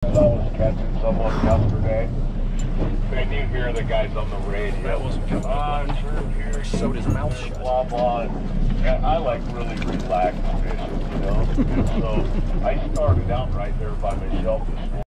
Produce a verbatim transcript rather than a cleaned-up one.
I was catching someone yesterday. And you hear the guys on the radio. That wasn't coming on up. here. Sewed his mouth shut. Blah, blah. And I like really relaxed fishing, you know. And so I started out right there by myself this morning.